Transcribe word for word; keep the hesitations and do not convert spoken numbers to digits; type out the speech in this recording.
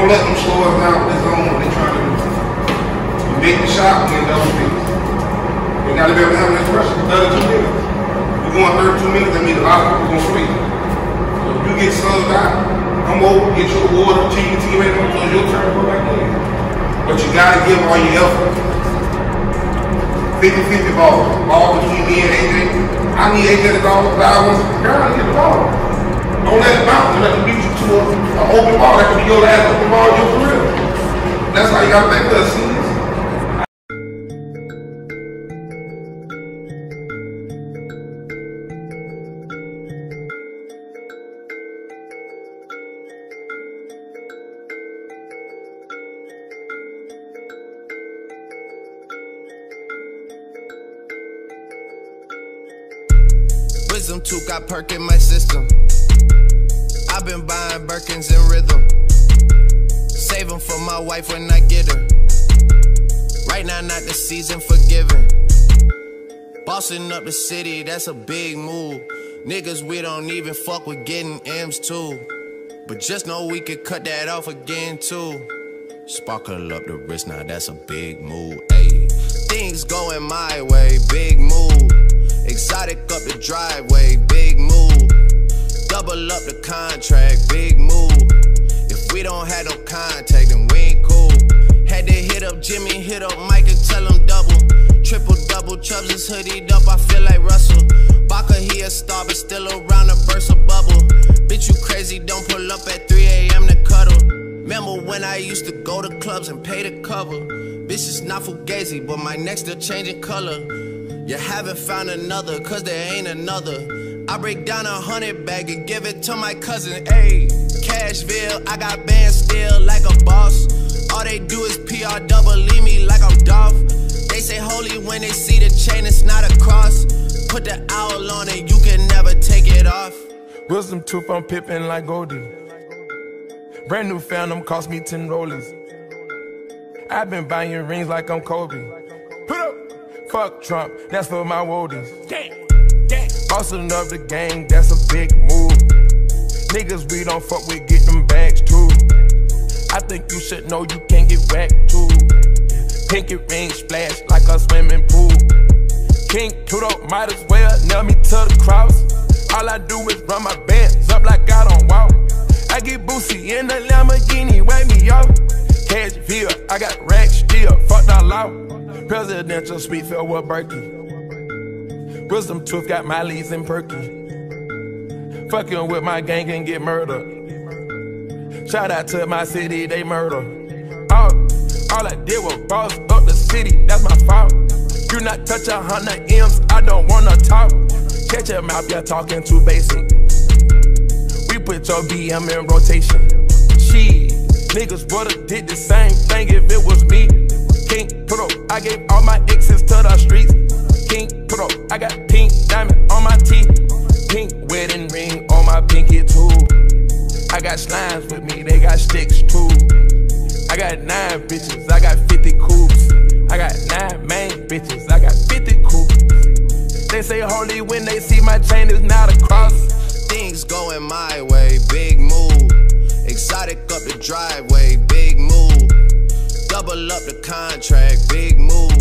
Don't let them slow us down. Let's go on what they're trying to do. You make the shot, we get double digits. We got to be able to have that pressure for thirty-two minutes. We're going thirty-two minutes, that means a lot of people going straight. So if you get slugged out, come over, get your award, team your teammate, because your turn to go back in. But you got to give all your effort. fifty fifty ball. Ball between me and A J. I need A J to go fly once. Girl, get the ball. Don't let it bounce. Let them beat you to an open ball. That could be your last open ball of your career. That's how you got to think of us. Wisdom tooth got perk in my system. I've been buying Birkins in rhythm. Save them for my wife when I get her. Right now, not the season for giving. Bossing up the city, that's a big move. Niggas, we don't even fuck with getting M's too. But just know we could cut that off again too. Sparkle up the wrist, now that's a big move. Ayy, things going my way, big move. Exotic up the driveway, big move. Double up the contract, big move. If we don't have no contact, then we ain't cool. Had to hit up Jimmy, hit up Mike and tell him double. Triple double, Chubbs is hoodied up, I feel like Russell. Baka, he a star, but still around to burst a bubble. Bitch, you crazy, don't pull up at three A M to cuddle. Remember when I used to go to clubs and pay the cover? Bitch, it's not fugazi, but my neck still changing color. You haven't found another, cause there ain't another. I break down a hundred bag and give it to my cousin, ayy. Cashville, I got bands still like a boss. All they do is P R double, leave me like I'm Dolph. They say holy when they see the chain, it's not a cross. Put the owl on it, you can never take it off. Wisdom tooth, I'm pippin' like Goldie. Brand new Phantom cost me ten rollies. I've been buying rings like I'm Kobe. Put up! Fuck Trump, that's for my woadies. Bossing up the gang, that's a big move. Niggas we don't fuck with, get them bags too. I think you should know you can't get whacked too. Pinky ring splash like a swimming pool. King Pluto might as well nail me to the cross. All I do is run my bands up like I don't walk. I get Boosie in the Lamborghini, wake me up. Cashville, I got racks still, fuck the law. Presidential suite filled with Berkey. Wisdom tooth got my leads in Perky. Fucking with my gang and get murdered. Shout out to my city, they murder. All, all I did was boss up the city, that's my fault. You not touch a hundred M's, I don't wanna talk. Catch your mouth, you're talking too basic. We put your B M in rotation. She, niggas would've did the same thing if it was me. King Pro, I gave all my exes to the streets. King Pro, I got pink diamond on my teeth. Pink wedding ring on my pinky too. I got slimes with me, they got sticks too. I got nine bitches, I got fifty coupes. I got nine main bitches, I got fifty coupes. They say holy when they see my chain is not a cross. Things going my way, big move. Exotic up the driveway, big move. Double up the contract, big move.